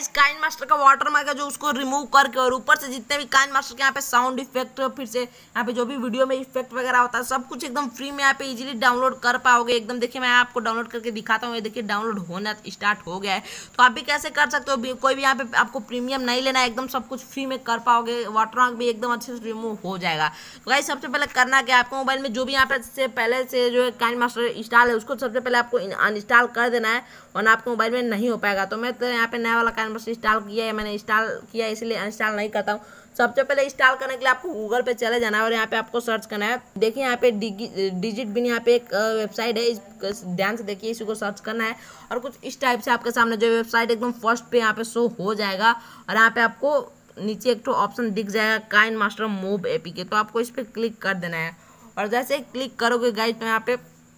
Guys KineMaster का watermark है जो उसको रिमूव करके और ऊपर से जितने भी काइन मास्टर के यहाँ पे साउंड इफेक्ट, फिर से यहाँ पे जो भी वीडियो में इफेक्ट वगैरह होता है सब कुछ एकदम फ्री में यहाँ पे इजीली डाउनलोड कर पाओगे। एकदम देखिए मैं आपको डाउनलोड करके दिखाता हूँ। ये देखिए डाउनलोड होना स्टार्ट हो गया है। तो आप भी कैसे कर सकते हो, कोई भी यहाँ पे आपको प्रीमियम नहीं लेना है, एकदम सब कुछ फ्री में कर पाओगे। वाटरमार्क भी एकदम अच्छे से रिमूव हो जाएगा। तो गाइस सबसे पहले करना क्या, आपको मोबाइल में जो भी यहाँ पे से पहले से जो है काइन मास्टर इंस्टॉल है उसको सबसे पहले आपको अनइंस्टॉल कर देना है, वरना आपके मोबाइल में नहीं हो पाएगा। तो मैं तो यहाँ पे नया वाला काइन मास्टर इंस्टॉल किया है, मैंने इंस्टॉल किया है इसलिए इंस्टॉल नहीं करता हूँ। सबसे पहले इंस्टॉल करने के लिए आपको गूगल पे चले जाना है और यहाँ पे आपको सर्च करना है। देखिए यहाँ पे डिजिट बिन यहाँ पे एक वेबसाइट है, इस ध्यान से देखिए, इसी को सर्च करना है और कुछ इस टाइप से आपके सामने जो वेबसाइट एकदम फर्स्ट पे यहाँ पे शो हो जाएगा। और यहाँ पे आपको नीचे एक तो ऑप्शन दिख जाएगा काइन मास्टर मूव एपीके, तो आपको इस पर क्लिक कर देना है। और जैसे ही क्लिक करोगे गाइस तो यहाँ पे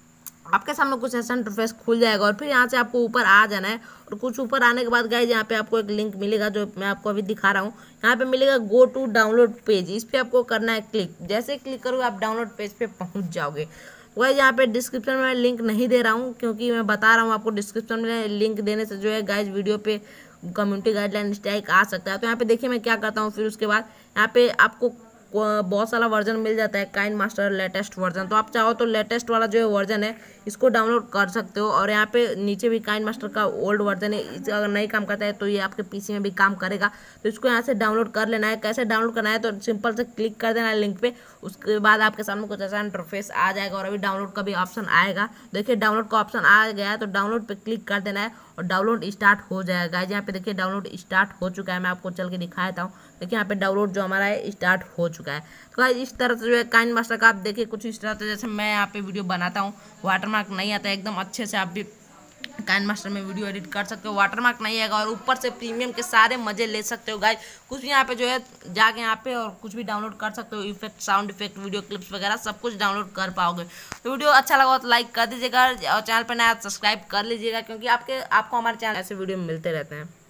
आपके सामने कुछ ऐसा इंटरफेस खुल जाएगा और फिर यहाँ से आपको ऊपर आ जाना है। और कुछ ऊपर आने के बाद गाइस यहाँ पे आपको एक लिंक मिलेगा जो मैं आपको अभी दिखा रहा हूँ। यहाँ पे मिलेगा गो टू डाउनलोड पेज, इस पर आपको करना है क्लिक। जैसे क्लिक करोगे आप डाउनलोड पेज पे पहुँच जाओगे। गाइस यहाँ पे डिस्क्रिप्शन में लिंक नहीं दे रहा हूँ क्योंकि मैं बता रहा हूँ आपको, डिस्क्रिप्शन में लिंक देने से जो है गाइस वीडियो पे कम्युनिटी गाइडलाइन स्ट्राइक आ सकता है। तो यहाँ पे देखिए मैं क्या करता हूँ, फिर उसके बाद यहाँ पे आपको बहुत सारा वर्जन मिल जाता है काइन मास्टर लेटेस्ट वर्जन। तो आप चाहो तो लेटेस्ट वाला जो है वर्जन है इसको डाउनलोड कर सकते हो। और यहाँ पे नीचे भी काइन मास्टर का ओल्ड वर्जन है, अगर नहीं काम करता है तो ये आपके पीसी में भी काम करेगा। तो इसको यहाँ से डाउनलोड कर लेना है। कैसे डाउनलोड करना है, तो सिंपल से क्लिक कर देना है लिंक पे, उसके बाद आपके सामने कुछ ऐसा इंटरफेस आ जाएगा और अभी डाउनलोड का भी ऑप्शन आएगा। देखिए डाउनलोड का ऑप्शन आ गया है, तो डाउनलोड पे क्लिक कर देना है और डाउनलोड स्टार्ट हो जाएगा। यहाँ पे देखिए डाउनलोड स्टार्ट हो चुका है, मैं आपको चल के दिखा देता हूँ। देखिए यहाँ पे डाउनलोड जो हमारा है स्टार्ट हो चुका है। तो गाइस इस तरह से जो है काइन मास्टर का आप देखिए कुछ इस तरह से जैसे मैं यहाँ पे वीडियो बनाता हूँ, वाटरमार्क नहीं आता है, एकदम अच्छे से आप भी काइन मास्टर में वीडियो एडिट कर सकते हो, वाटरमार्क नहीं आएगा और ऊपर से प्रीमियम के सारे मजे ले सकते हो गाइस। कुछ भी यहाँ पे जो है जाके यहाँ पे और कुछ भी डाउनलोड कर सकते हो, effect, sound effect, video clips वगैरह सब कुछ डाउनलोड कर पाओगे। तो वीडियो अच्छा लगा तो लाइक कर दीजिएगा और चैनल पर नया सब्सक्राइब कर लीजिएगा क्योंकि आपको हमारे चैनल ऐसे वीडियो मिलते रहते हैं।